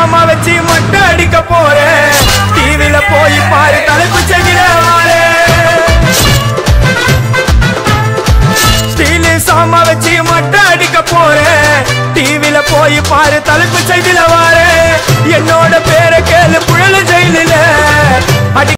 சாமா வச்சு மொட்டை அடிக்க போறேன் டிவில போய் பாரு தலைப்பு செய்தில வாரே ஸ்டீல் சாமா வச்சு மொட்டை அடிக்க போறேன் டிவில போய் பாரு தலைப்பு செய்தில வாரே என்னோட பேரை கேளு புழல ஜெயிலில